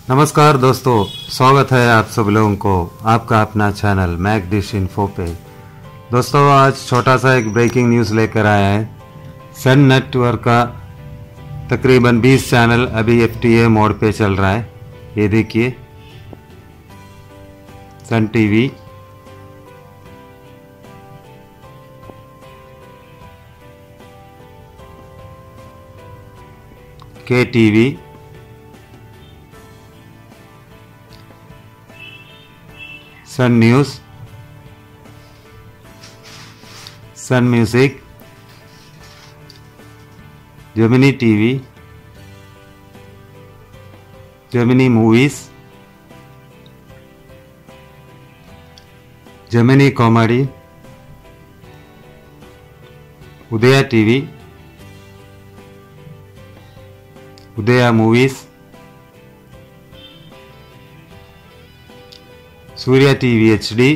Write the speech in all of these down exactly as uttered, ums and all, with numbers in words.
नमस्कार दोस्तों, स्वागत है आप सब लोगों को आपका अपना चैनल मैक डिश इन्फो पे। दोस्तों आज छोटा सा एक ब्रेकिंग न्यूज़ लेकर आया है। सन नेटवर्क का तकरीबन बीस चैनल अभी एफ टी ए मोड पे चल रहा है। ये देखिए, Sun TV, K TV, Sun news, Sun music, Gemini TV, Gemini movies, Gemini comedy, Udaya TV, Udaya movies, Surya TV H D,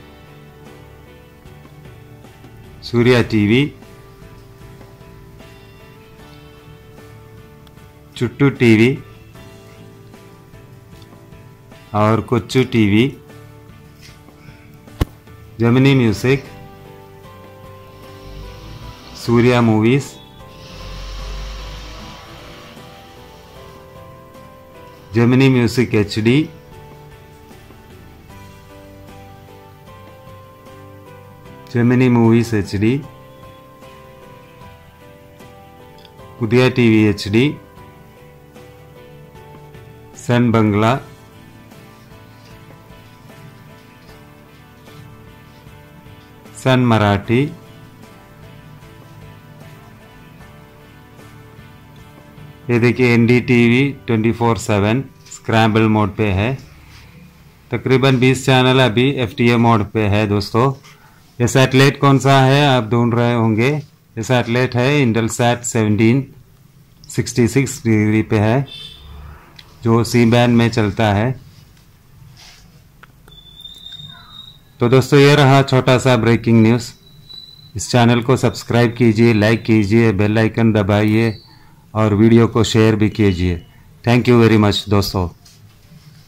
Surya TV, Chuttu TV और Kochu TV, Gemini music, Surya movies, Gemini music H D, Gemini movies H D, Udaya TV H D, Sun Bangla, Sun Marathi, ये देखिए N D TV twenty four seven scramble mode पे है। तकरीबन बीस channel अभी F T A mode पे है। दोस्तों ये सैटेलाइट कौन सा है आप ढूंढ रहे होंगे। ये सैटेलाइट है Intelsat seventeen sixty six degree पे है, जो सी बैंड में चलता है। तो दोस्तों ये रहा छोटा सा ब्रेकिंग न्यूज़। इस चैनल को सब्सक्राइब कीजिए, लाइक कीजिए, बेल आइकन दबाइए और वीडियो को शेयर भी कीजिए। थैंक यू वेरी मच दोस्तों।